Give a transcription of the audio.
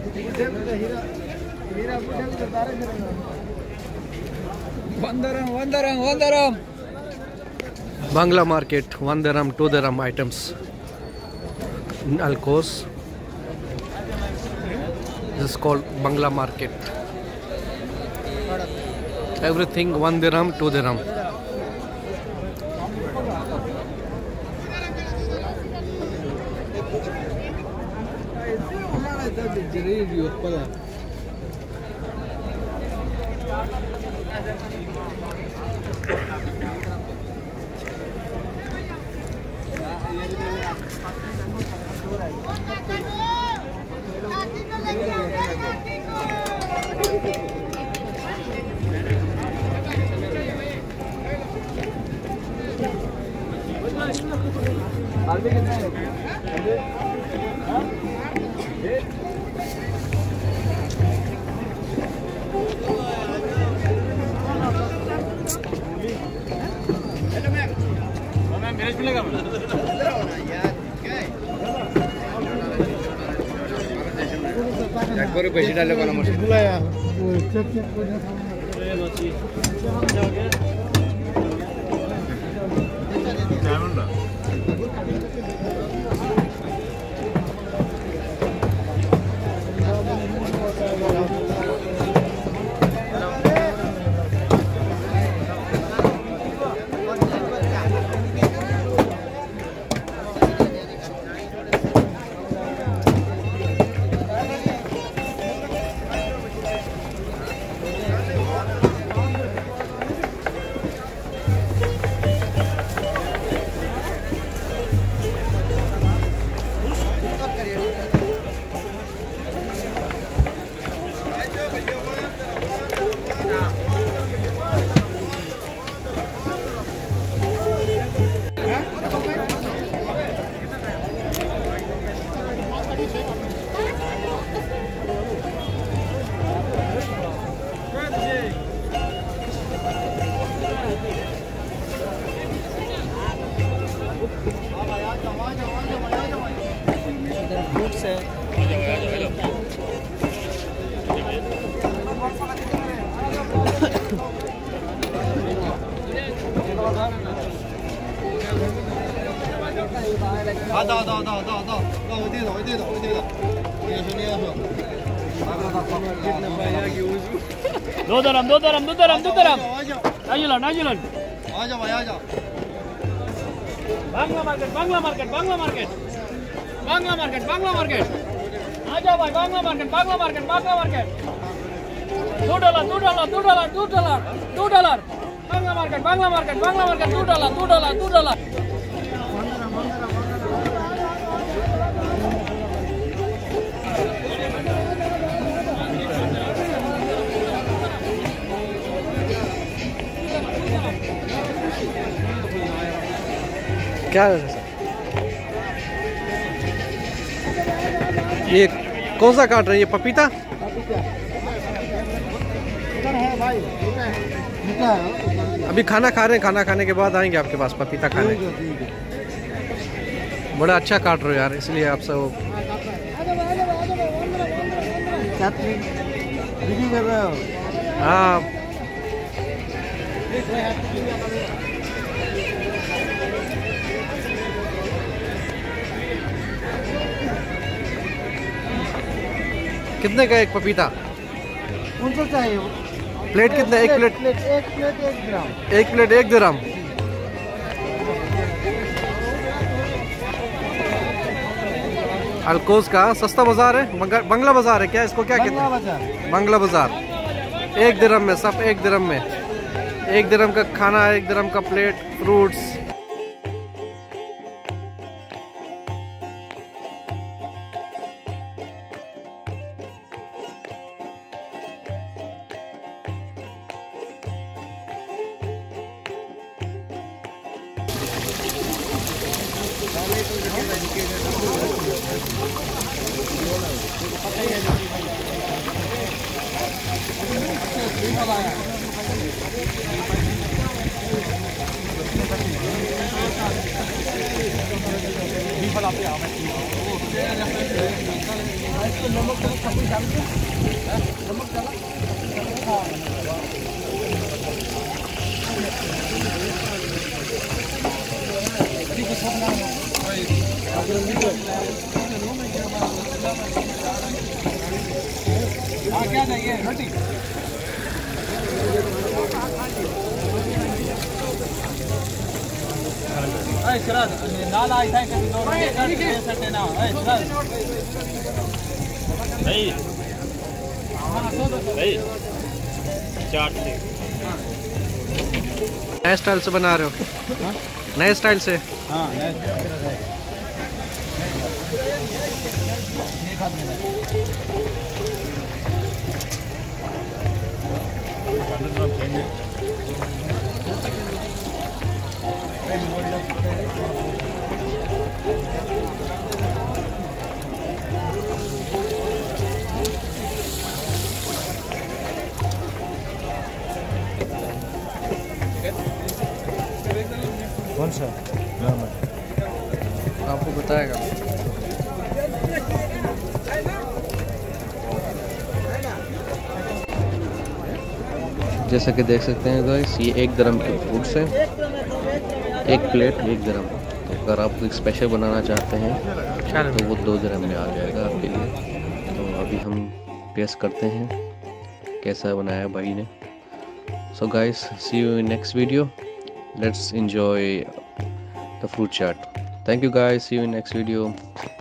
Vandaram. Bangla market, 1 dirham, 2 dirham items in Al-Quoz. This is called Bangla market. Everything 1 dirham, 2 dirham. একবারে বেশি ডালে কোন মুশকিল না চেক চেক করে কেমনটা दो दरम नाजुलन आजा भाई आजा बांग्ला मार्केट आजा भाई बांग्ला मार्केट $2 बांग्ला मार्केट $2 क्या ये कौन सा काट रहे हैं? ये पपीता अभी खाना खा रहे हैं, खाना खाने के बाद आएंगे आपके पास पपीता खाने। बड़ा अच्छा काट रहे हो यार, इसलिए आप सब हाँ कितने का एक पपीता? कौन सा चाहिए? प्लेट कितने? एक प्लेट 1 दिरहम। अल-कोज का सस्ता बाजार है, बंगला बाजार है क्या? इसको क्या कहते हैं? बंगला बाजार। 1 दिरहम में सब, 1 दिरहम में 1 दिरहम का खाना, 1 दिरहम का प्लेट, फ्रूट्स। क्या चाहिए रोटी? सिराज नाला ऐसा कभी दो सकते ना सिराज भाई भाई चाट से नए स्टाइल से बना रहे हो? नए स्टाइल से? हाँ कौन सा नाम है? आपको बताएगा। जैसा कि देख सकते हैं गाइस, ये 1 दिरहम के फूड्स हैं, 1 प्लेट 1 दिरहम। तो अगर आप कुछ स्पेशल बनाना चाहते हैं तो वो 2 दिरहम में आ जाएगा आपके लिए। तो अभी हम टेस्ट करते हैं कैसा बनाया भाई ने। So guys, see you in next video. Let's enjoy the fruit chart. Thank you guys, see you in next video.